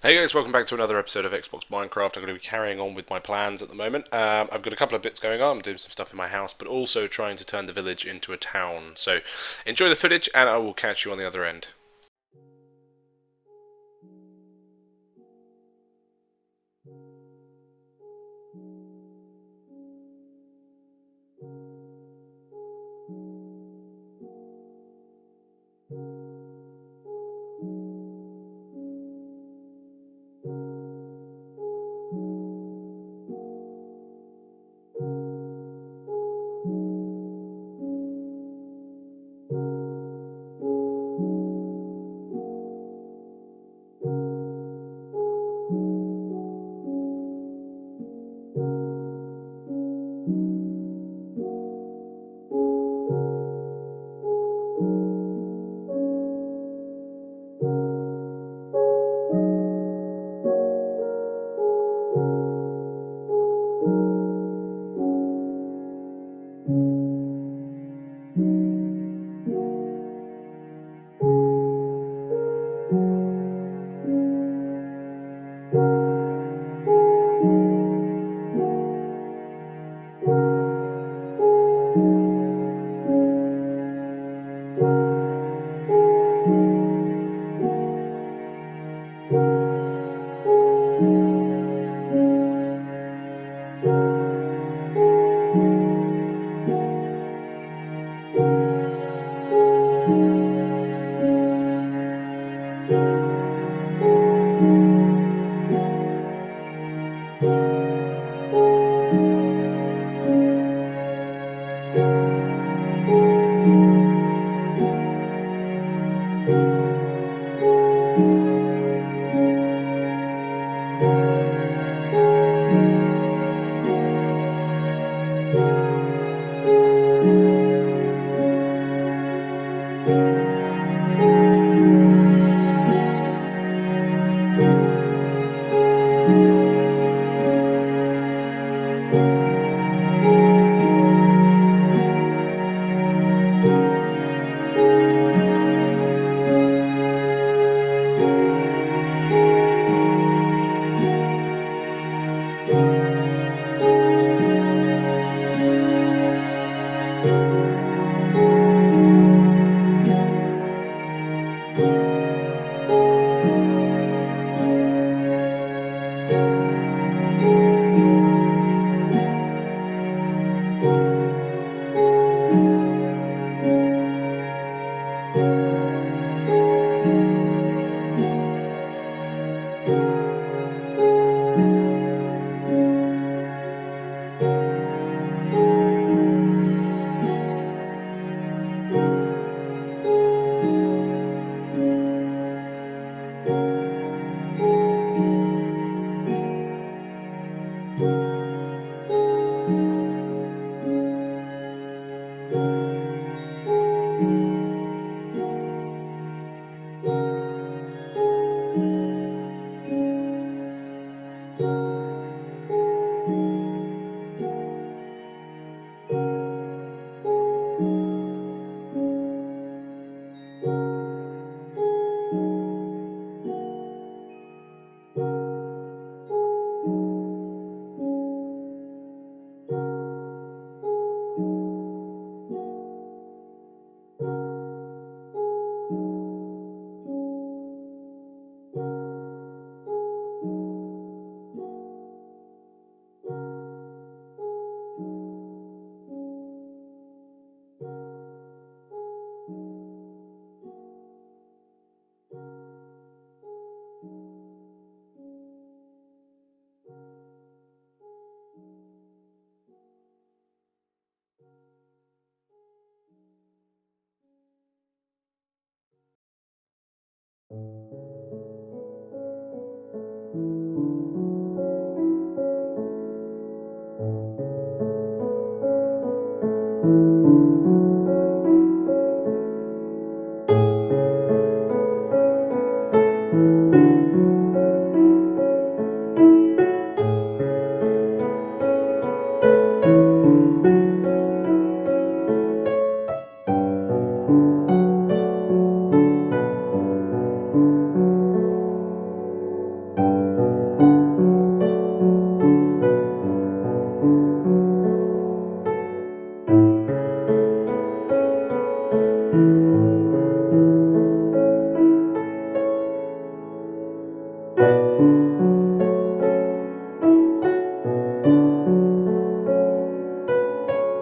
Hey guys, welcome back to another episode of Xbox Minecraft. I'm going to be carrying on with my plans at the moment. I've got a couple of bits going on. I'm doing some stuff in my house, but also trying to turn the village into a town. So enjoy the footage, and I will catch you on the other end.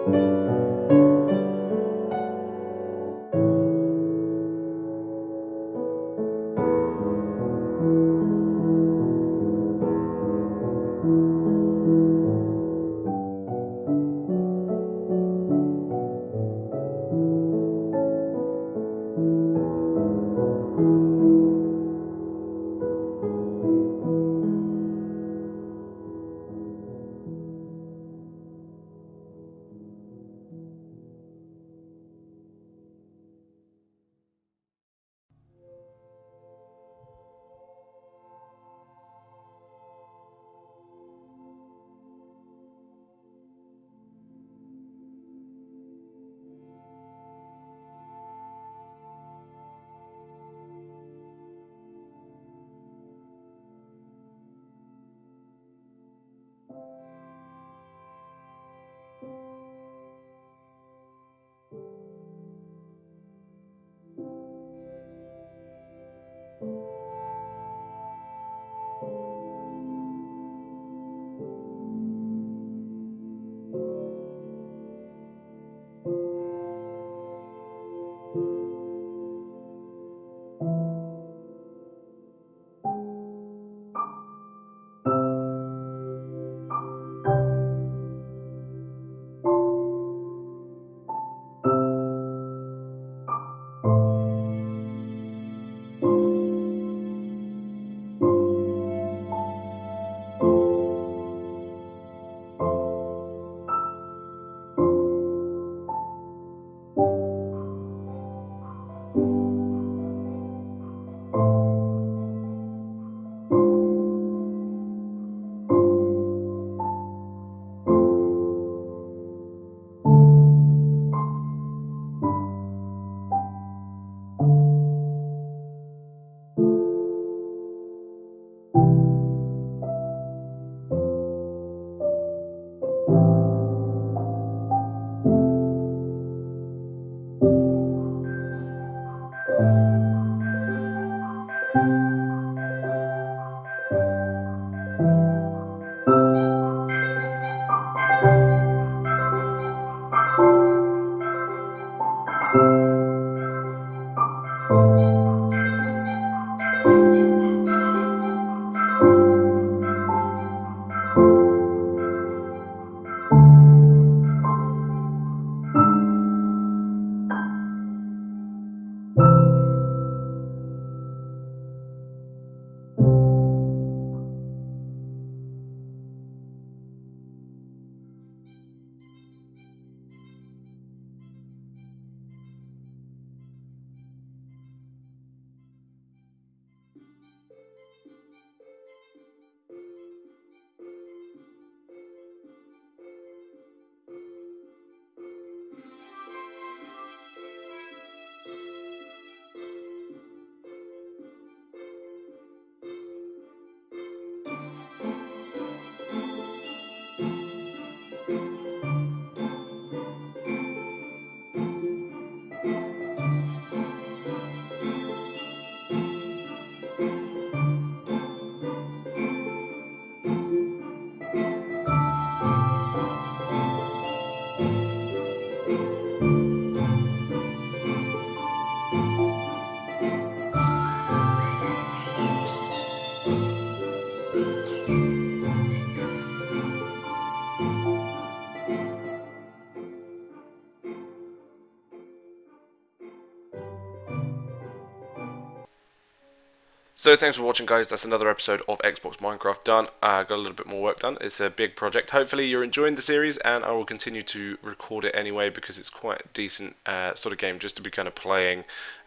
So thanks for watching, guys. That's another episode of Xbox Minecraft done. Got a little bit more work done. It's a big project. Hopefully you're enjoying the series, and I will continue to record it anyway because it's quite a decent sort of game just to be kind of playing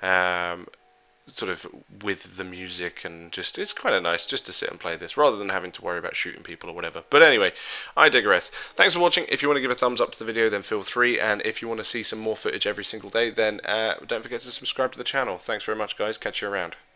sort of with the music, and just it's quite nice just to sit and play this rather than having to worry about shooting people or whatever. But anyway, I digress. Thanks for watching. If you want to give a thumbs up to the video, then feel free, and if you want to see some more footage every single day, then don't forget to subscribe to the channel. Thanks very much, guys. Catch you around.